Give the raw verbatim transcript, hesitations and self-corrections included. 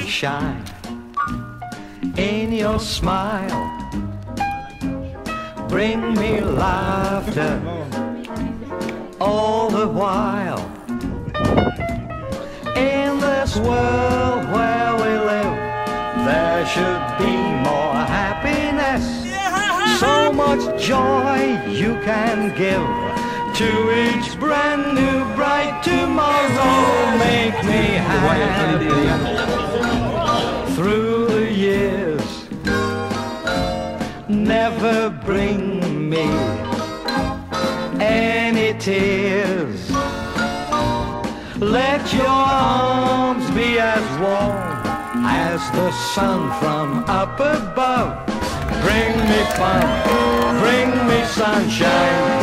shine in your smile. Bring me laughter all the while. In this world where we live, there should be more happiness. So much joy you can give to each brand new bright tomorrow. Make me happy through the years. Never bring me any tears. Let your arms be as warm as the sun from up above. Bring me fun, bring me sunshine.